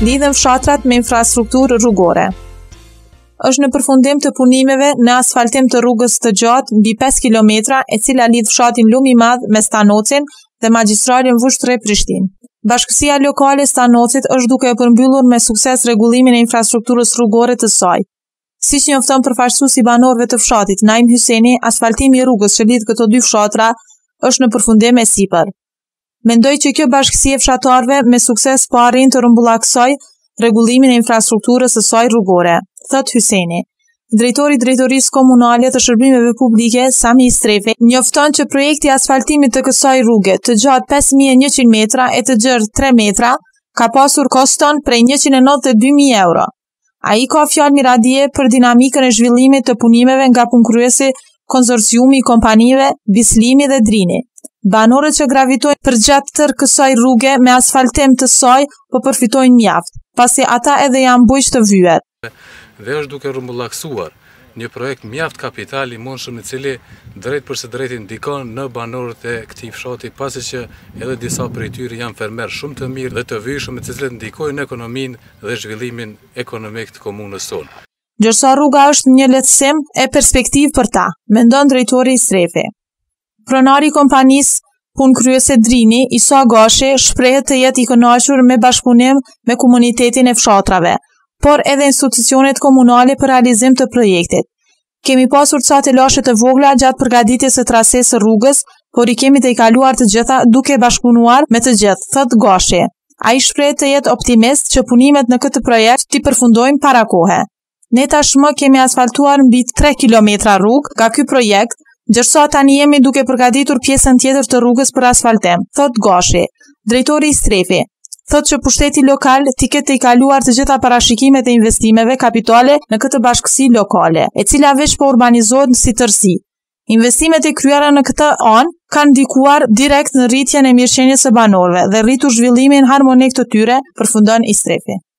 lidhen fshatrat me infrastrukturë rrugore. Është në përfundim të punimeve në asfaltim të rrugës të gjatë mbi 5 kilometra, e cila lidh fshatin Lumi i Madh me Stanocin dhe magjistralin Vushtrri-Prishtinë. Bashkësia lokale Stanocit është duke e përmbyllur me sukses rregullimin e infrastrukturës rrugore të saj. Siç njofton përfaqësuesi i banorëve të fshatit, Naim Hyseni, asfaltimi i rrugës që lidh këto dy fshatra është në përfundim e sipër. Mendoj që kjo bashkësi e fshatarëve me sukses po arrin të rrumbullaksoj rregullimin e infrastrukturës së saj rrugore, thot Hyseni. Drejtori i Drejtorisë Komunale të Shërbimeve Publike, Sami Strefe, njofton që projekti i asfaltimit të kësaj rruge, të gjatë 5100 metra e të gjerë 3 metra, ka pasur koston prej 192.000 euro. Ai ka fjalë miradije për dinamikën e zhvillimit të punimeve nga punëkryesi konsorciumi i kompanive Bislimi dhe Drini. Banorët që gravitojnë përgjatë tërë kësaj rruge me asfaltim të saj po përfitojnë mjaft, pasi ata edhe janë bujq të vyer. Dhe është duke rrumbullaksuar një projekt mjaft kapital i mundshëm i cili drejt për së drejti ndikon në banorët e këtij fshati, pasi që edhe disa prej tyre janë fermerë shumë të mirë dhe të vyshëm, të cilët ndikojnë në ekonominë dhe zhvillimin ekonomik të komunës sonë. Gjërsa rruga është një lehtësim e perspektivë për ta, mendon drejtori i Strefe. Pronari i kompanisë punëkryese Drini, Isa Gashi, shprehet të jetë i kënaqur me bashkëpunim me komunitetin e fshatrave, por edhe institucionet komunale për realizim të projektit. Kemi pasur ca telashe të vogla gjatë përgatitjes së trasesë së rrugës, por i kemi të i kaluar të gjitha duke bashkëpunuar me të gjithë, thot Gashi. Ai shprehet të jetë optimist që punimet në këtë projekt t'i përfundojnë para kohe. Ne tashmë kemi asfaltuar mbi 3 kilometra rrugë nga ky projekt, ndërsa tani jemi duke përgatitur pjesën tjetër të rrugës për asfaltim, thot Gashi. Drejtori i Strefi thot që pushteti lokal t'i ketë i kaluar të gjitha parashikimet e investimeve kapitale në këtë bashkësi lokale, e cila veç po urbanizohet si tërësi. Investimet e kryera në këtë anë kanë ndikuar direkt në rritjen e mirëqenies së banorëve dhe rritur zhvillimin harmonik të tyre, përfundon i Strefi.